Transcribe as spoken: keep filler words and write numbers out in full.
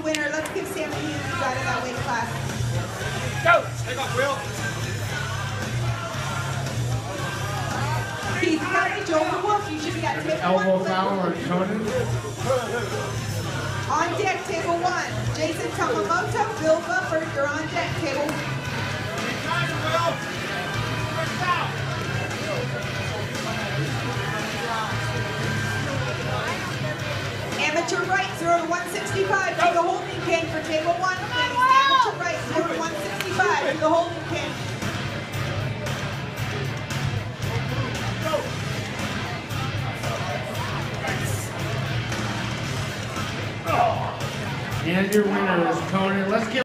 winner. Let's give Sam a hand who's out of that weight class. Go! Take off, Will. Keith Murray, Joel DeWolf, you should be at table one. Elbow foul or Conan. On deck, table one. Jason Tamamoto, Bill Buffer, you're on deck, table one. Amateur right, zero to one sixty-five, to the holding pin for table one, please. Amateur right, zero to one sixty-five, to the holding pin. And your winner is Conan. Let's give